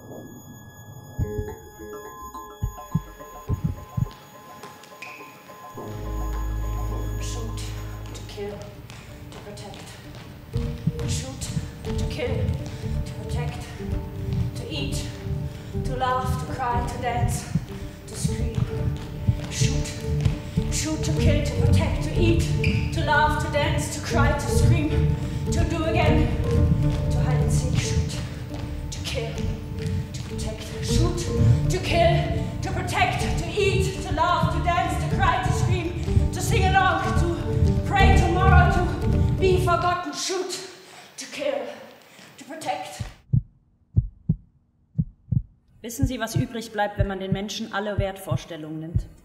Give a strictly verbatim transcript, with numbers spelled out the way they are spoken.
Shoot, to kill, to protect. Shoot, to kill, to protect. To eat, to laugh, to cry, to dance, to scream. Shoot, shoot, to kill, to protect, to eat, to laugh, to dance, to cry, to scream, to do again, to hide and seek. Shoot, to kill, to protect. Shoot, to kill, to protect, to eat, to laugh, to dance, to cry, to scream, to sing along, to pray tomorrow, to be forgotten. Shoot, to kill, to protect. Wissen Sie, was übrig bleibt, wenn man den Menschen alle Wertvorstellungen nimmt?